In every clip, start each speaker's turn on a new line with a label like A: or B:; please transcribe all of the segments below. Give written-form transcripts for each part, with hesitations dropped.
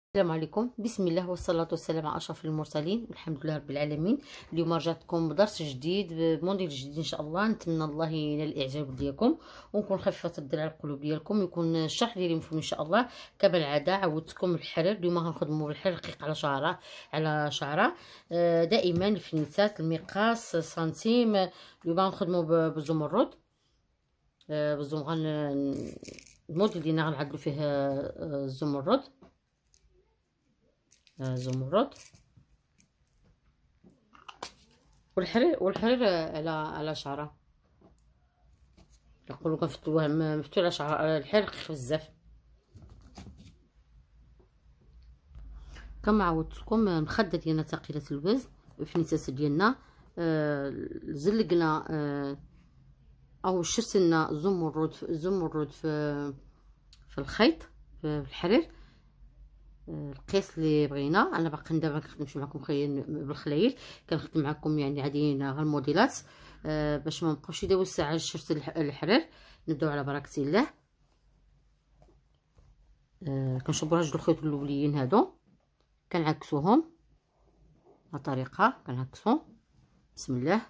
A: السلام عليكم، بسم الله والصلاة والسلام على أشرف المرسلين والحمد لله رب العالمين. اليوم رجعتكم بدرس جديد بموديل جديد إن شاء الله. نتمنى الله ينال الإعجاب ديالكم ونكون خفيفة الدل على القلوب ديالكم، يكون الشرح ديالي مفهوم إن شاء الله. كما العادة عودتكم الحرير، اليوم غنخدموا بالحرير رقيق على شعرة على شعرة. دائما الفينيسات المقاس سنتيم. اليوم غنخدموا بالزمرد. الموديل ديالنا غنعدلو فيه الزمرد. زمرد والحرير على شعره. نقولوا كنفتوه مفتوح على شعره. الحرير رقيق بزاف. كما عودتكم المخده ديالنا ثقيله الوزن، الفنيسات ديالنا زلقنا او شرسلنا زمرد في الخيط في الحرير القياس اللي بغينا. انا باقي دابا كنخدمش معكم بالخلايل، كنخدم معكم يعني عاديين غير الموديلات باش ما نبقاوش يداو الساعه شرت الحرير. نبداو على بركه الله. كنشوفوا هاد الخيوط الاوليين هادو كنعكسوهم بهاد الطريقه، كنعكسو بسم الله.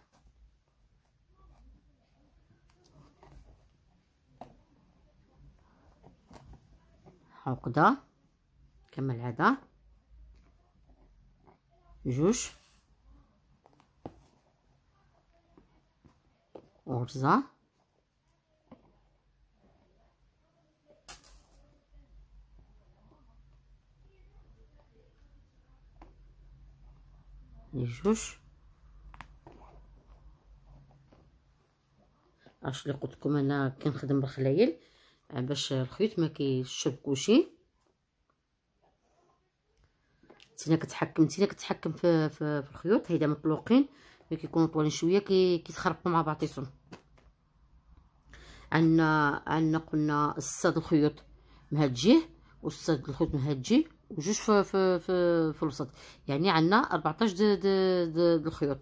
A: عقده كما العاده، جوج غرزه، جوج. اش اللي قلت لكم انا كنخدم بالخلايل باش الخيوط ما كيشبكوشي. نتينا كتحكم في الخيوط هيدا مطلوقين، ملي كيكونوا طوالين شويه كيتخربقوا مع بعضياتهم. عندنا قلنا الصاد الخيوط من هاد الجهه والصاد الخيوط من هاد الجهه وجوج في الوسط، يعني عندنا 14 د الخيوط.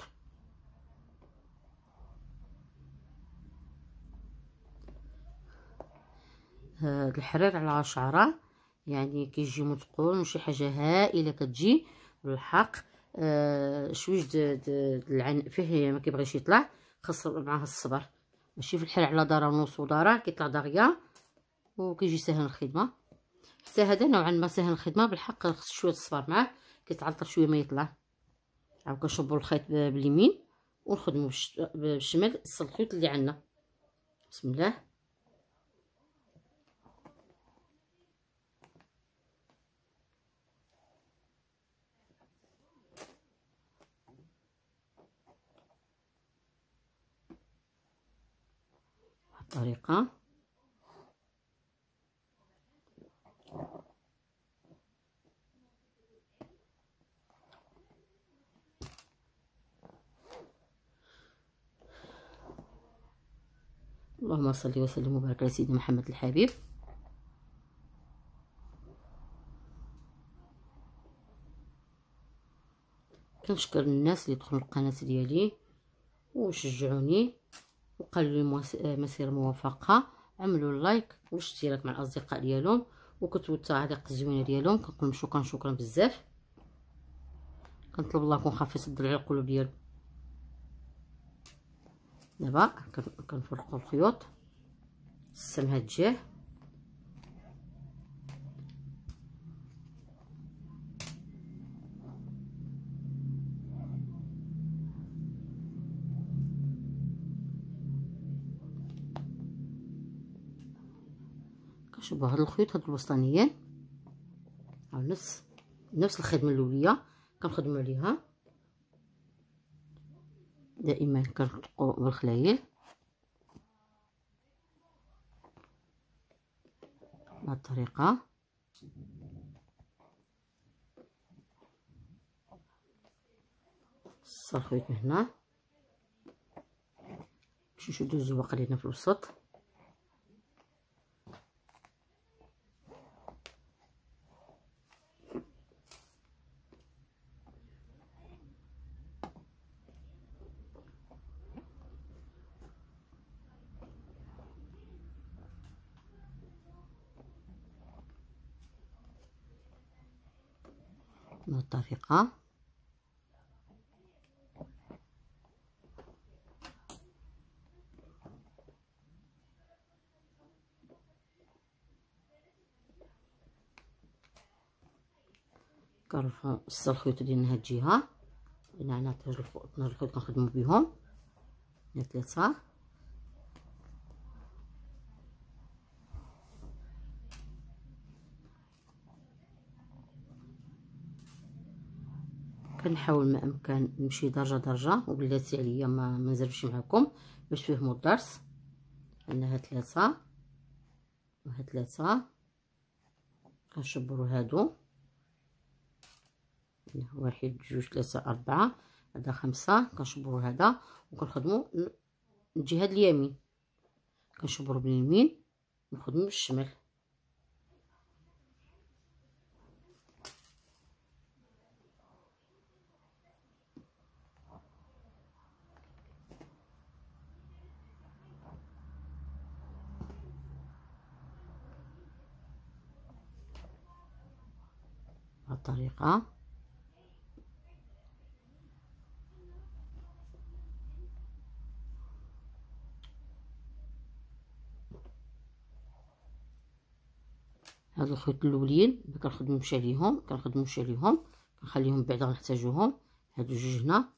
A: هاد الحرير على شعره يعني كيجي مثقول، ماشي حاجه هائله كتجي بالحق. شويش فيه ما كيبغيش يطلع، خاص معاه الصبر. ماشي في الحرير على دارة ونص ودارة كيطلع دغيا وكيجي ساهل الخدمه. حتى هذا نوعا ما ساهل الخدمه بالحق، خص شويه الصبر معاه، كيتعلطر شويه ما يطلع. عاود كنشوبوا الخيط باليمين ونخدموا بالشمال الخيط اللي عندنا بسم الله. الطريقه اللهم صل وسلم وبارك على سيدنا محمد الحبيب. كنشكر الناس اللي دخلوا القناه ديالي وشجعوني وقالوا لي مسيره موفقه. عملوا اللايك والاشتراك مع الاصدقاء ديالهم وكتبوا التعليق الزوينه ديالهم. كنقول شكرا بزاف. كنطلب الله يكون خفيف الضر على القلوب ديالكم. دابا كنفرقوا الخيوط من هاد الجهه كنشوفوا هاد الخيوط هاد الوسطانيين او نفس الخدمه الاوليه كنخدموا عليها. دائما كنرققوا بالخلايل بهذه الطريقه. الخيط من هنا باش نشدو الزواق لينا في الوسط. بهذه الطريقة. كنرفعو 6 الخيوط ديال هاد الجهة، هنا 12 الخيوط كنخدمو بهم، هنا 3 كنحاول ما امكن نمشي درجه درجه، وبلاتي عليا ما نزربش معكم باش تفهموا الدرس. عندنا 3 وهاد 3 كنشبروا هادو، 1 2 3 4 هذا 5 كنشبروا هذا، وكنخدموا الجهه اليمين كنشبروا باليمين ونخدموا بالشمال. بهذه الطريقه. هاد الخيوط الاولين ما كنخدموش عليهم، كنخليهم بعدا غنحتاجوهم، هادو جوج هنا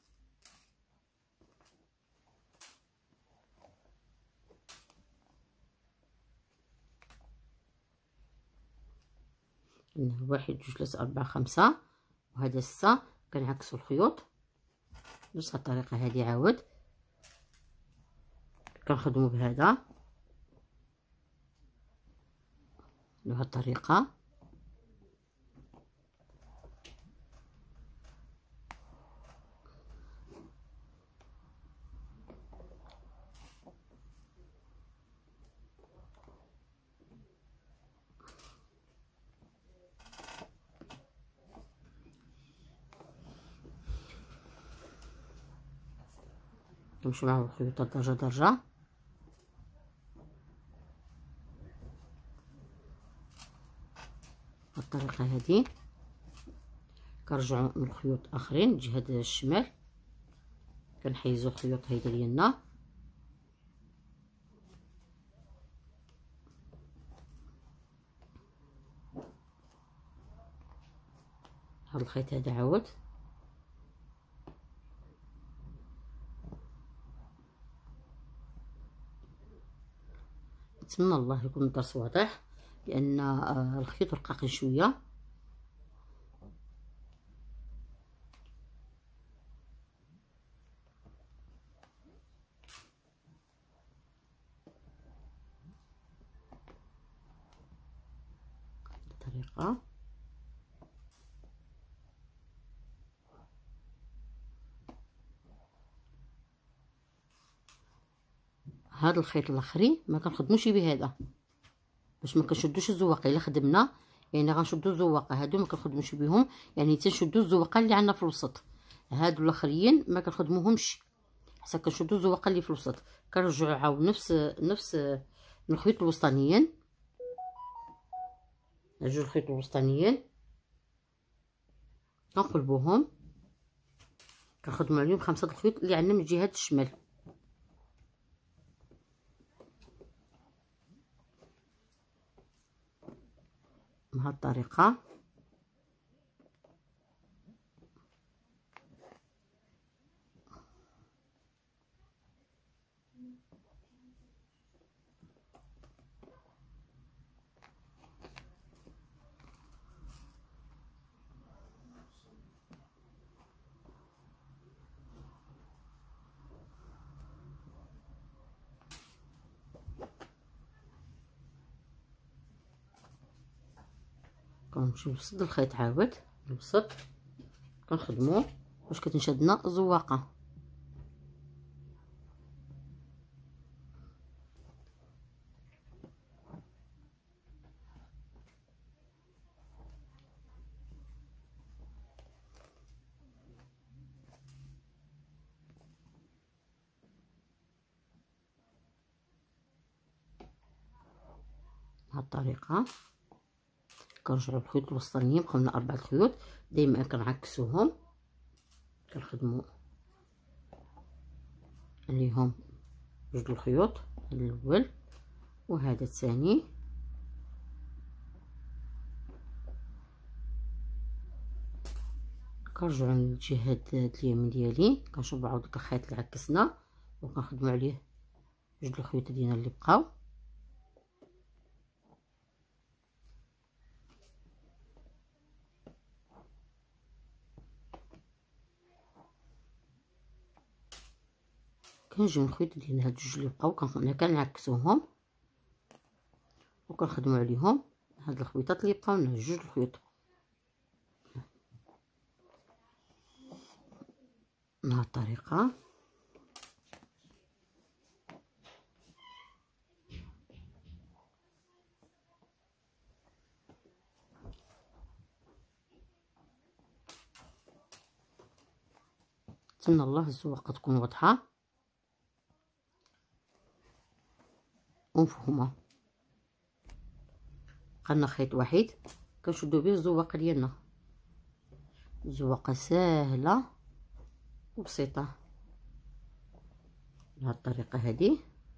A: هنا 1 2 3 4 5 وهذا 6 كنعكسوا الخيوط بنفس الطريقه هذه. عاود كنخدموا بهذا بهذه الطريقه. كنمشيو مع الخيوط درجه درجه. بالطريقه هذه كنرجعوا من الخيوط اخرين جهه الشمال، كنحيزو الخيوط هيدا ديالنا، هذا الخيط هذا عاود نتمنى الله يكون الدرس واضح، لان الخيط رقيق شويه. بالطريقه هذا الخيط الاخري ما كنخدموش بهذا باش ما كنشدوش الزواقه. الا خدمنا يعني غنشدو الزواقه، هادو ما كنخدموش بهم، يعني تنشدو الزواقه اللي عندنا في الوسط. هادو الاخرين ما كنخدموهمش حتى كنشدو الزواقه اللي في الوسط. كنرجعوا عاود نفس الخيوط الوسطانيين، جوج الخيوط الوسطانيين كنقلبوهم، كنخدموا عليهم 5 الخيوط اللي عندنا من جهه الشمال. بهذه الطريقه. كنمشيو لوسط الخيط، عاود الوسط كنخدموه باش كتنشدنا الزواقه. بهذه الطريقه كنرجعو الخيوط الوسطانيين، بقاو لنا 4 الخيوط، دايما كنعكسوهم، كنخدمو عليهم جوج الخيوط، هذا الاول وهذا الثاني. كنرجعو للجهه اليمين ديالي، كنشوفو عاود داك الخيط اللي عكسنا وكنخدمو عليه جوج الخيوط ديالنا اللي بقاو. كنجيو الخيوط ديالنا هاد جوج اللي بقاو كنعكسوهم وكنخدمو عليهم هاد الخيوطات اللي بقاو لنا، جوج الخيوط بهاد الطريقه. نتمنى الله الزواقه تكون واضحه ومفهومه. بقالنا خيط واحد كنشدو به الزواقه ديالنا، زواقه ساهله وبسيطه بهاد الطريقه هذه.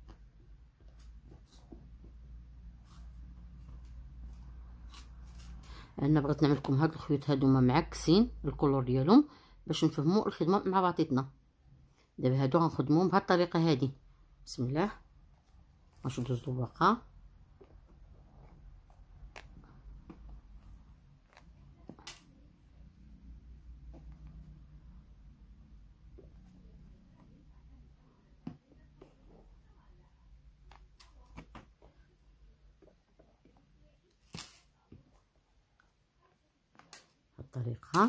A: انا بغيت نعمل لكم هاد الخيوط هادوما معكسين الكولور ديالهم باش نفهموا الخدمه مع بعضياتنا. دابا هادو غنخدموهم بهاد الطريقه هذه. بسم الله، غنشدو الزواقه الطريقه.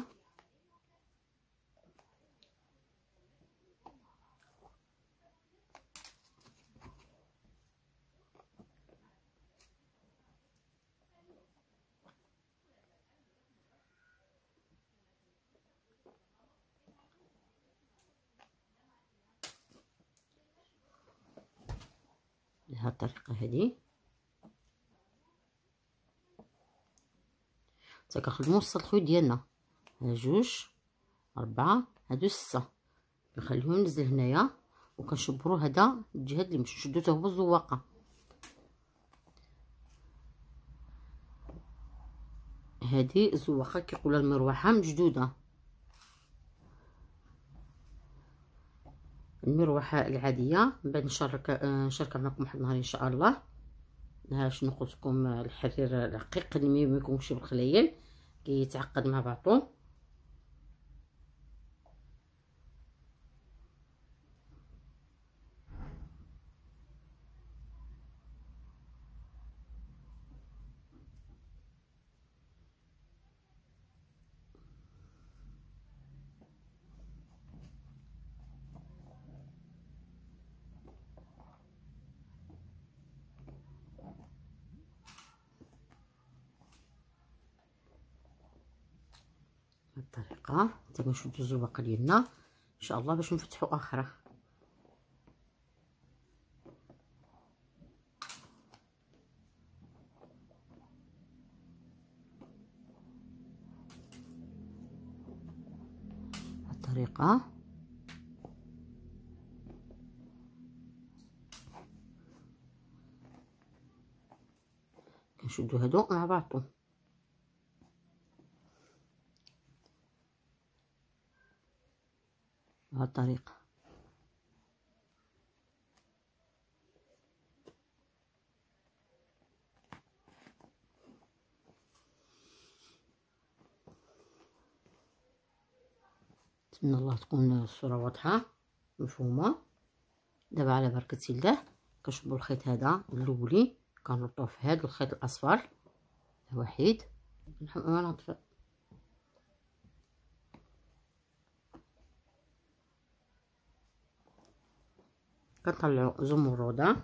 A: بهاد الطريقه هذه حتى كنخدمو وسط الخيوط ديالنا، ها جوج 4 هادو 6 كنخليهم نزل هنايا وكنشبرو هذا الجهه اللي مش نشدو حتى هو الزواقه. هذه الزواقه كيقولها المروحه مجدوده، المروحه العاديه. من بعد نشارك معكم واحد النهار ان شاء الله. ها شنو قلت لكم، الحرير الرقيق اللي ما يكونش بالخلايل كيتعقد مع بعضو. بالطريقه حتى كنشدو الزواقه ديالنا ان شاء الله باش نفتحو اخرى. بالطريقه كنشدو هادو مع بعضهم بهاد الطريقه. نتمنى الله تكون الصوره واضحه مفهومه. دابا على بركه الله كنشبو الخيط هذا الاولي كنربطوه في هذا الخيط الاصفر واحد، نطفئ كنطلعو زمرده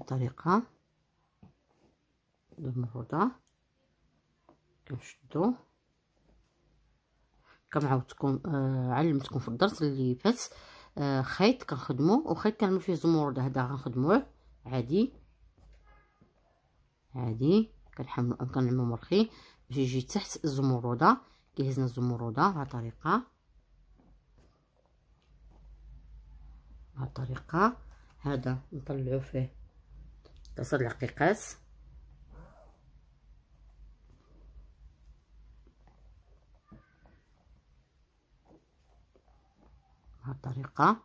A: الطريقة زمردة كنشدو. كما عاودتكم علمتكم في الدرس اللي فات، خيط كنخدمو وخيط كنعمل فيه زمرد. هذا غنخدموه عادي عادي، كنعملو مرخي باش يجي تحت الزمرده. كيهزنا الزمرده بهذه الطريقه، بهذه الطريقه. هذا نطلعو فيه 3 دقيقات. بهذه الطريقه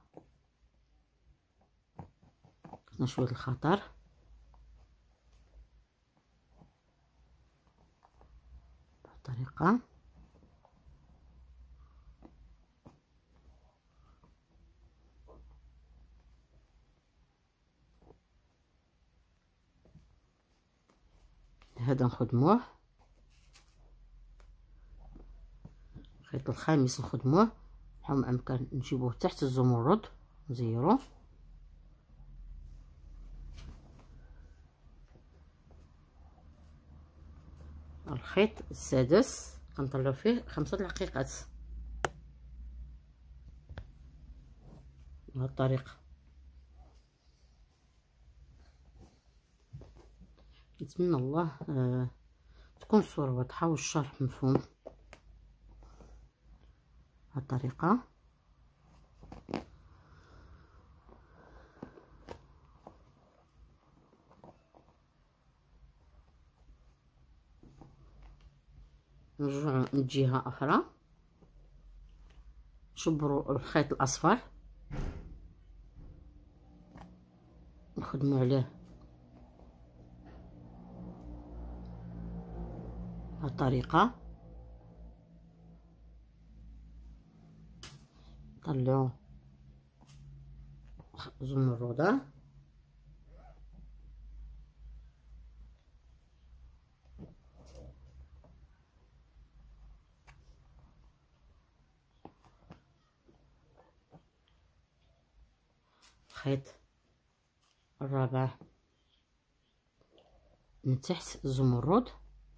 A: خصنا شويه الخطر. بهذه الطريقه هذا نخدموه. الخيط الخامس نخدموه حاول ما امكن نجيبوه تحت الزمرد نزيرو. الخيط السادس كنطلعو فيه 5 دقيقات بهذه الطريقه. نتمنى الله تكون الصورة واضحة والشرح مفهوم. بهذه الطريقة نرجعو من جهة أخرى، نشبرو الخيط الأصفر نخدمو عليه بهذه الطريقة. نطلعو زمردة الخيط الرابع من تحت الزمرد.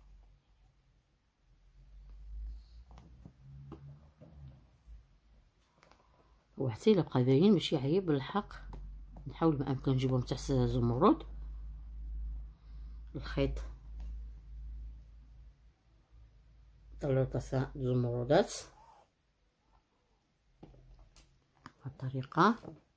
A: وحتى الا بقى باين ماشي عيب بالحق، نحاول ما امكن نجيبهم تحت الزمرد. الخيط نطلعو 3 زمردات بهذه الطريقة.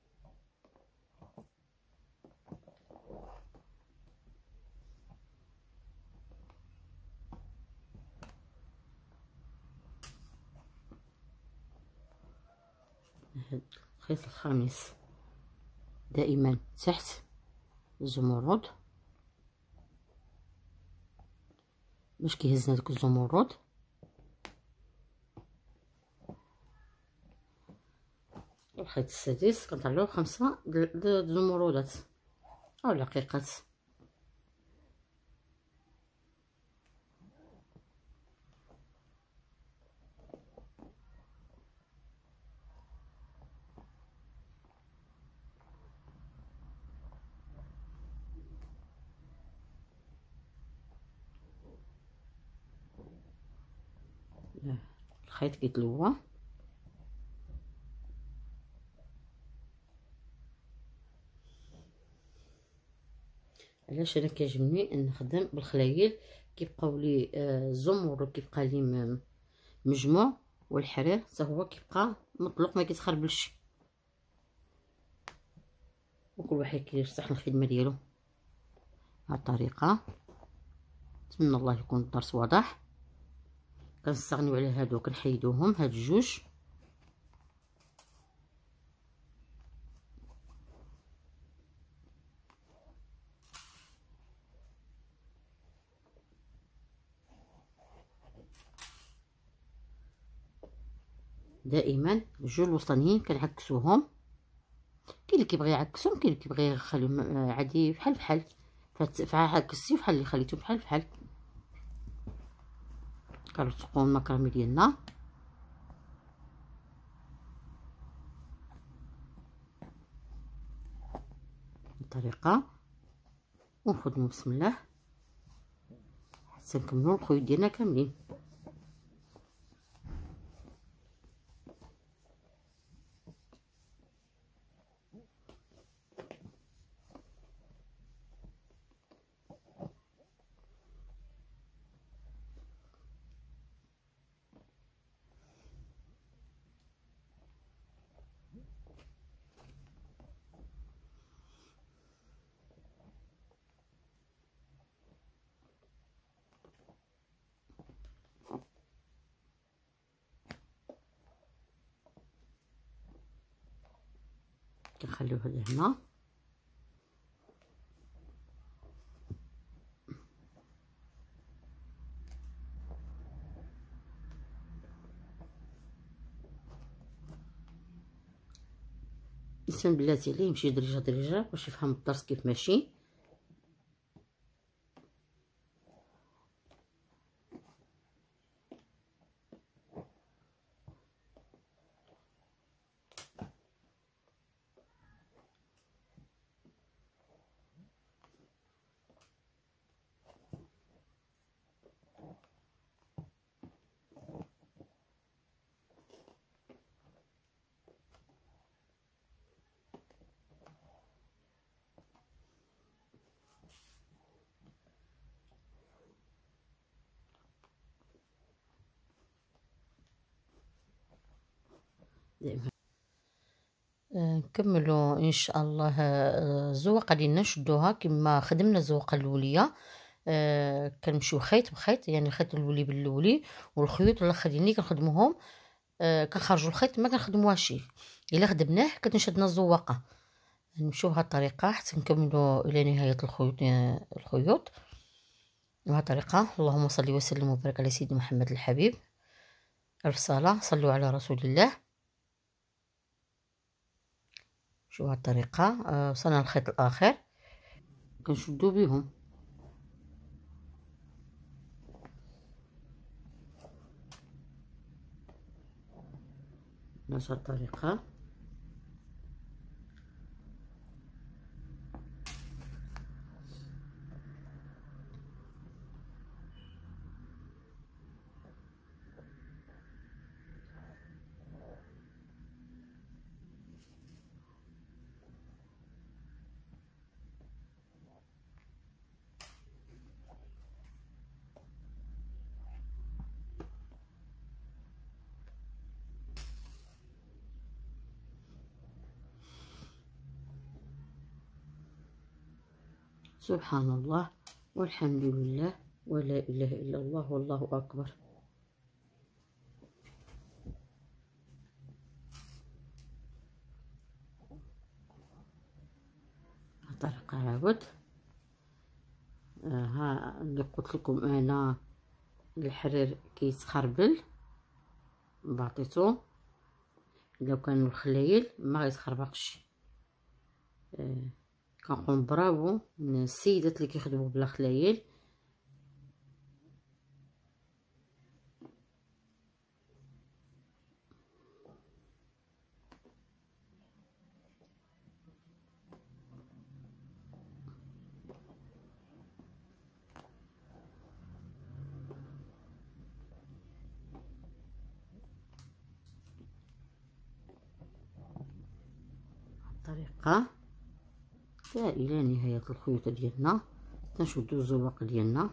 A: الخيط الخامس دائما تحت الزمرد باش كيهزنا داك الزمرد. الخيط السادس كنطلعو 5 زمرودات او دقيقات. الخيط كيتلوى. علاش انا كيعجبني نخدم بالخلايل، كيبقاو لي الزمرد كيبقى لي مجموع، والحرير حتى هو كيبقى مطلق ما كيتخربلش، وكل واحد كيرتاح الخدمه ديالو بهذه الطريقه. نتمنى الله يكون الدرس واضح. كنستغنيو على هادو كنحيدوهم، هاد الجوج. دائما الجوج الوسطانيين كنعكسوهم. كاين اللي كيبغي يعكسهم، كاين اللي كيبغي يخليهم عادي بحال بحال. فحال عكستي بحال اللي خليتو بحال بحال. كنرتقو المكرمي ديالنا بالطريقه. ونخدمو بسم الله حتى نكملو الخيوط ديالنا كاملين. كنخليوه لهنا الانسان بلاتي عليه يمشي درجه درجه باش يفهم الدرس كيف ماشي. نكملوا ان شاء الله الزواقه ديالنا نشدوها كما خدمنا الزواقه الاوليه. كنمشيو خيط بخيط، يعني الخيط الاولي بالاولي والخيوط الاخرين كنخدموهم. كنخرجوا الخيط ما كنخدموهاش، الا خدمناه كتنشدنا الزواقه. نمشيو بهذه الطريقه حتى نكملوا الى نهايه الخيوط بهذه الطريقه. اللهم صل وسلم وبارك على سيدنا محمد الحبيب. الف صلاه صلوا على رسول الله. شو هاد الطريقه وصلنا للخيط الاخر كنشدو بهم بنفس الطريقه. سبحان الله والحمد لله ولا إله إلا الله والله أكبر. طريقة عاود ها اللي قلت لكم أنا الحرير كيتخربل بعطيتو، لو كانوا الخلايل ما غيتخربقش. كنقول برافو من السيدات اللي كيخدموا بلا خلايل. الطريقه إلى نهاية الخيوط ديالنا تنشدو الزواق ديالنا.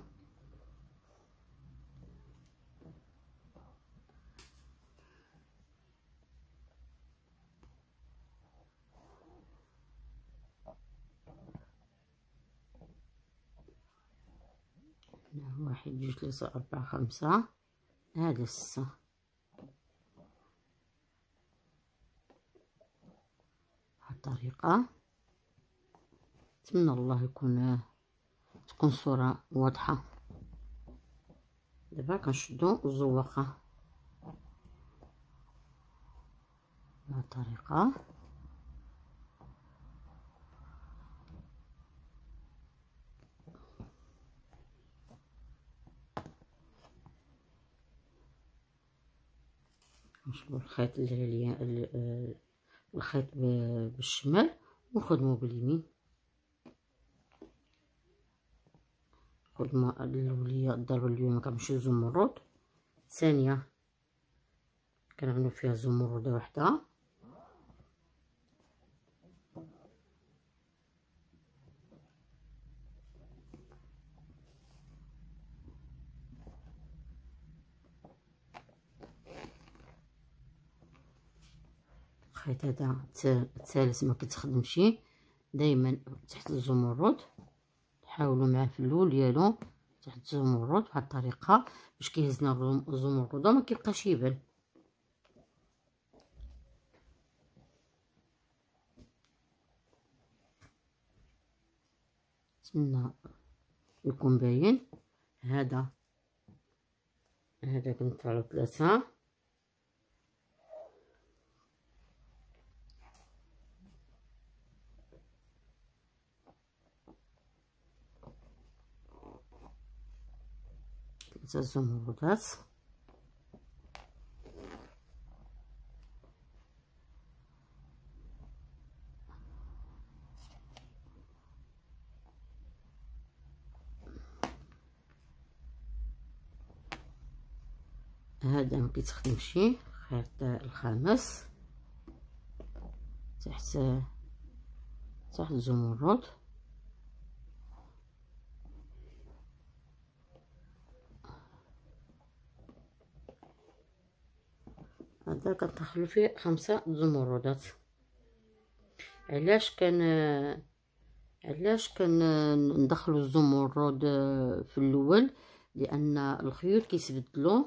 A: واحد جوج ثلاثة أربعة خمسة، هذا ستة. الطريقة نتمنى الله تكون الصورة واضحة. دابا كنشدو الزواقة بهذه الطريقة. نشدو الخيط الخيط بالشمال ونخدمو باليمين. ناخد الأولية الضربة اليوم كنمشي الزمرد، الثانية كنعملو فيها زمردة وحدة، الخيط هذا الثالث ما كيتخدمش دايما تحت الزمرد، حاولوا معاه في الاول ديالو تحت الزمرد بهاد الطريقه باش كيهزنا الزمرد ما كيبقاش يبان. نتمنى يكون باين. هذا كنطلعو 3 زمردات، هذا ما كيتخدمش الخيط الخامس تحت الزمرد، هذا كندخلو فيه 5 زمردات. علاش ندخلو الزمرد في الاول؟ لان الخيوط كيتبدلوا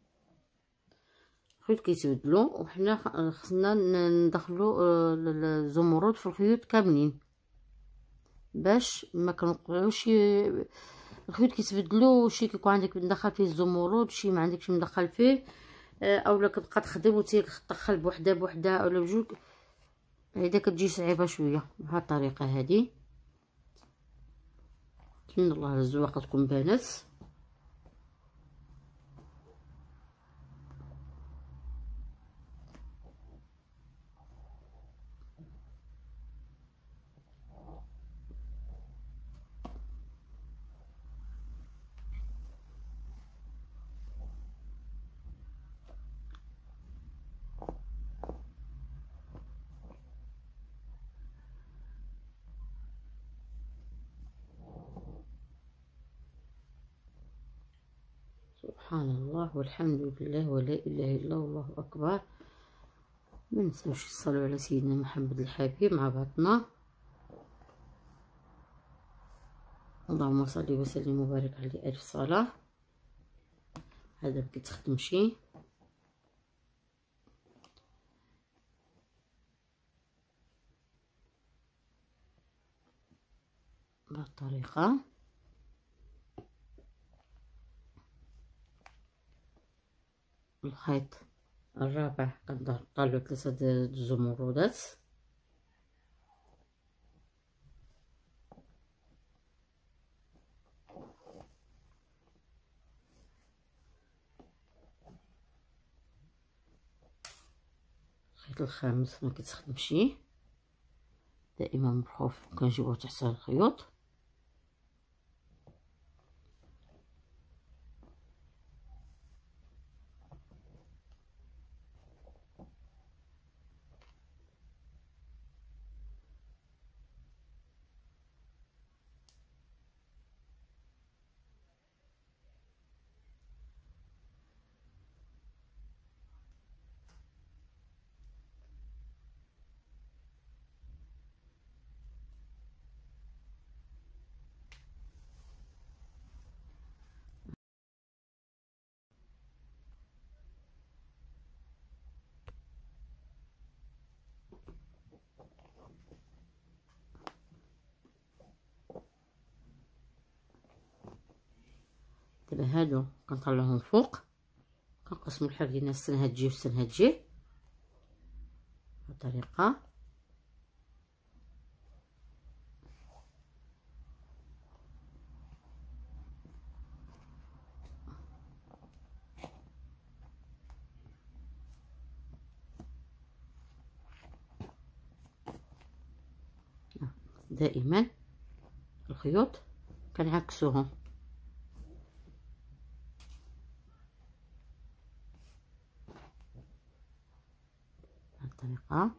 A: وحنا خصنا ندخلو الزمرد في الخيوط كاملين باش ما كنوقعوش الخيوط كيتبدلوا، شي كيكون عندك مدخل فيه الزمرد شي ما عندكش مدخل فيه، اولا كتبقى تخدم وتدخل بوحده اولا بجوج، هيدا كتجي صعيبه شويه. بهاد الطريقه هادي نتمنى الله الزواقه تكون بانت. سبحان الله والحمد لله ولا اله الا الله اكبر. ما ننساوش الصلاه على سيدنا محمد الحبيب مع بعضنا. اللهم صل وسلم وبارك عليه الف صلاه. هذا مكيتخدمش بهذه الطريقه. الخيط الرابع كنطلعو 3 الزمردات، الخيط الخامس ما كيتخدمش دائما مرخوف كنجيبوه تحت الخيوط. دابا هادو كنطلعوهم فوق، كنقسمو الحال ديالنا السنه هتجي والسنه هتجي بهاد الطريقه. دائما الخيوط كنعكسوهم الطريقة.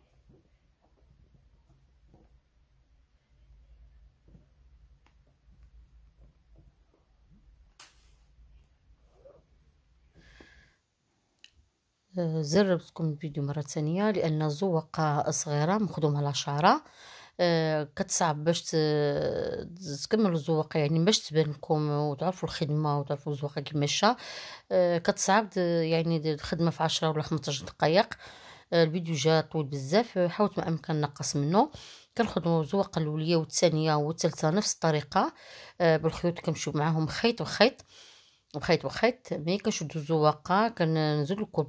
A: جربتكم الفيديو مرة ثانية لأن الزوقة صغيرة مخدومة على شعرة. كتصعب باش تكملوا الزوقة، يعني باش تبان لكم وتعرفوا الخدمة وتعرفوا الزوقة كيف ماشية. كتصعب يعني الخدمة في 10 ولا 15 دقائق. الفيديو جا طويل بزاف، حاولت ما امكن نقص منه. كنخدموا الزوقة الاوليه والثانيه والثالثه نفس الطريقه. بالخيوط كنمشيو معاهم خيط وخيط وخيط وخيط. ملي كنشدو الزواقه كنزيد لكم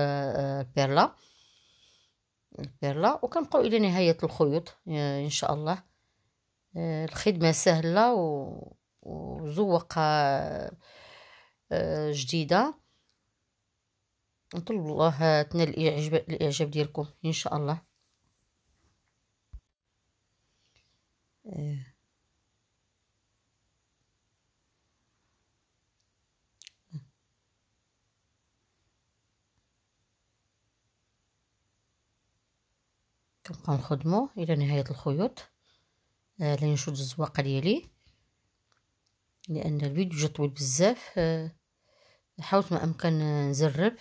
A: البيرلا وكنبقاو الى نهايه الخيوط ان شاء الله. الخدمه سهله وزوقه جديده. نطلب الله تنال الاعجاب ديالكم ان شاء الله. كنبقاو نخدمو الى نهايه الخيوط لنشد الزواقه ديالي لان الفيديو جا طويل بزاف. حاولت ما امكن نزرب.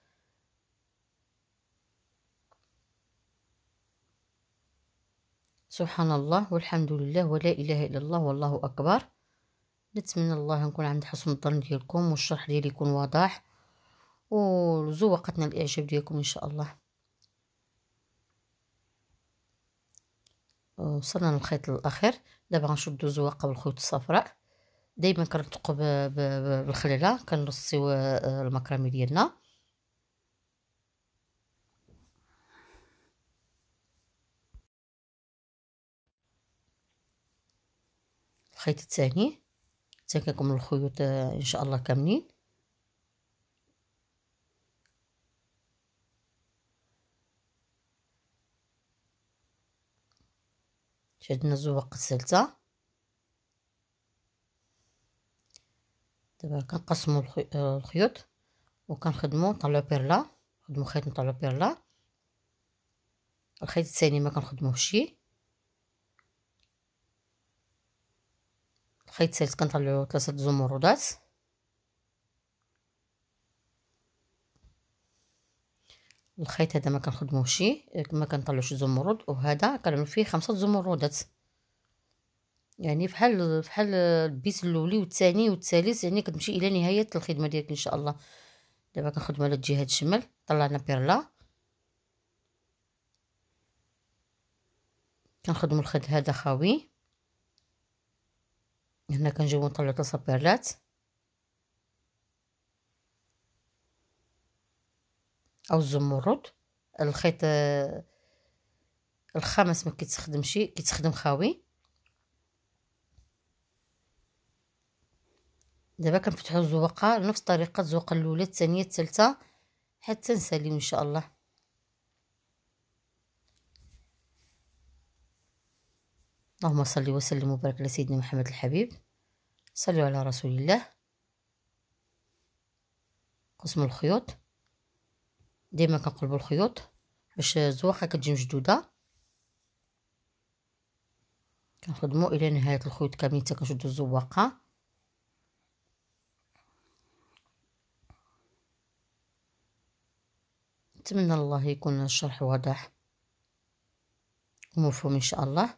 A: سبحان الله والحمد لله ولا اله الا الله والله اكبر. نتمنى الله نكون عند حسن الظن ديالكم والشرح ديالي يكون واضح وزوقتنا الاعجاب ديالكم ان شاء الله. وصلنا للخيط الاخير. دابا غنشدو الزواقه بالخيوط الصفراء. دائما كنرتقوا بالخلله كنرصيو المكرمي ديالنا. الخيط الثاني كنكمل الخيوط ان شاء الله كاملين. شدنا الزواقه الثالثه. دابا كنقسموا الخيوط وكنخدموا نطلعوا بيرلا. نخدموا خيط نطلعوا بيرلا. الخيط الثاني ما كنخدموهش. الخيط الثالث كنطلعوا 3 زمرودات. الخيط هذا ما كنخدموهش، ما كنطلعوش زمرد، وهذا كنعمل فيه 5 زمرودات. يعني بحال البيت الاولي والثاني والثالث، يعني كتمشي الى نهايه الخدمه ديالك ان شاء الله. دابا كنخدموا على الجهه الشمال. طلعنا بيرلا. كنخدموا الخيط هذا خاوي. هنا كنجيو نطلعوا 3 بيرلات او الزمرد. الخيط الخامس ما كيتخدمش، كيتخدم خاوي. دابا كنفتحوا الزواقه نفس طريقه الزواقه الاولى الثانيه الثالثه حتى نساليو ان شاء الله. اللهم صل وسلم وبارك على سيدنا محمد الحبيب. صلوا على رسول الله. قسم الخيوط ديما كنقلبوا الخيوط باش الزواقه كتجي مشدوده. كنخدموا الى نهايه الخيوط كاملين حتى كنشدوا الزواقه. نتمنى الله يكون الشرح واضح ومفهوم ان شاء الله.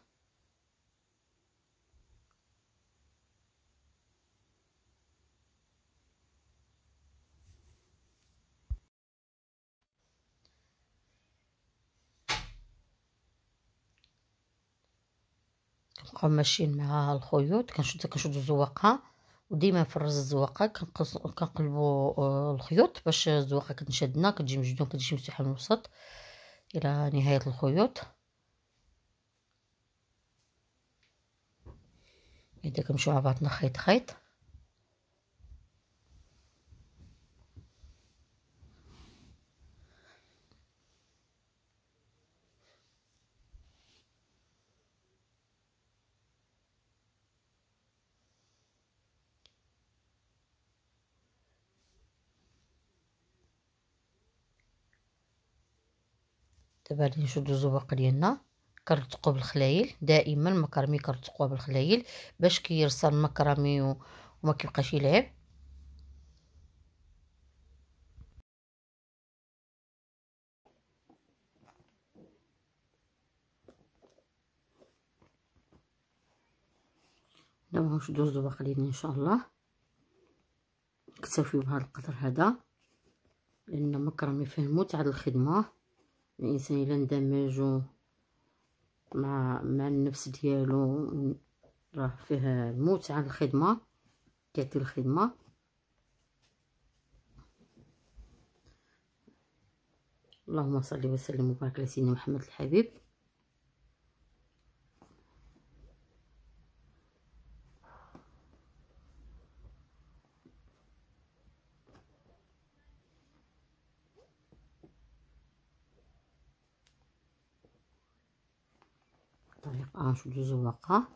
A: كنبقاو ماشيين مع الخيوط. كنشدو الزواقه وديما في الراس الزواقه كنقلبوا الخيوط باش الزواقه كتنشدنا كتجي مجدون كتجي مفتوحه من الوسط الى نهايه الخيوط. اذا كنمشيو مع بعضنا خيط خيط. دابا غادي نشدو الزواق ديالنا كنرتقو بالخلايل. دائما المكرمي كنرتقوها بالخلايل باش كيرسل المكرمي وما كيبقاش يلعب. دابا غنشدو الزواق ديالنا ان شاء الله. نكتفيو بهذا القدر هذا لان المكرمي فيه متعه الخدمه. الانسان الا اندمج مع النفس ديالو راه فيه متعه الخدمه، كيعطي الخدمه. اللهم صل وسلم وبارك على سيدنا محمد الحبيب. طريقه غنشدو زواقه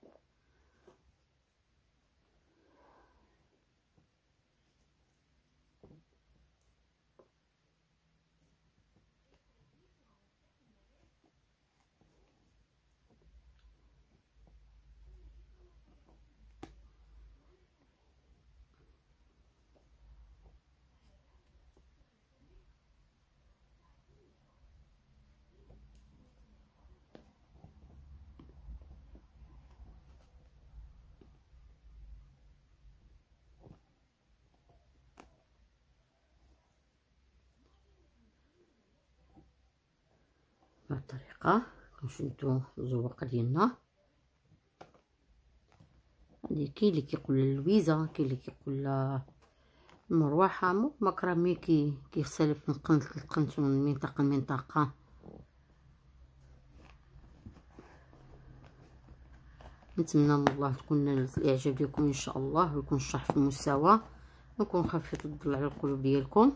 A: بهذه الطريقه. كنشدو الزواق ديالنا. هادي كاين اللي كيقول اللويزه، كاين اللي كيقول المروحه. مكرمي كيختلف من قنت لقنت ومن منطقه لمنطقه. نتمنى من الله تكون نالت الاعجاب ديالكم ان شاء الله، ويكون الشرح في المستوى، ويكون خفيف الظل على القلوب ديالكم.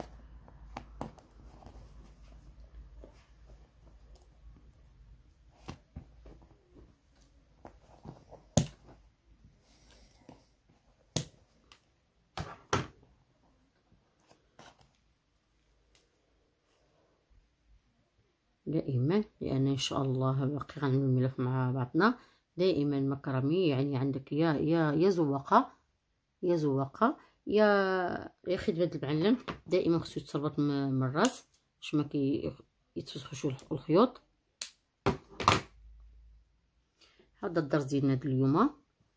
A: دائما لان ان شاء الله باقي غنعمل الملف مع بعضنا. دائما مكرمي يعني عندك يا زواقه يا خدمه المعلم. دائما خصو يتربط من الراس باش ما يتفسخوش الخيوط. هذا الدرس ديالنا اليوم.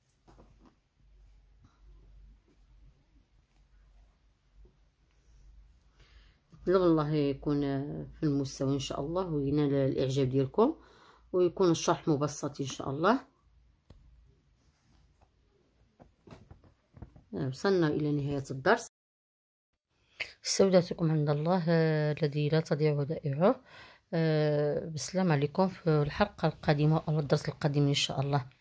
A: نطلب الله يكون في المستوى ان شاء الله وينال الاعجاب ديالكم ويكون الشرح مبسط ان شاء الله. وصلنا الى نهايه الدرس. استودعتكم عند الله الذي لا تضيع ودائعه. بالسلام عليكم في الحلقه القادمه او الدرس القادم ان شاء الله.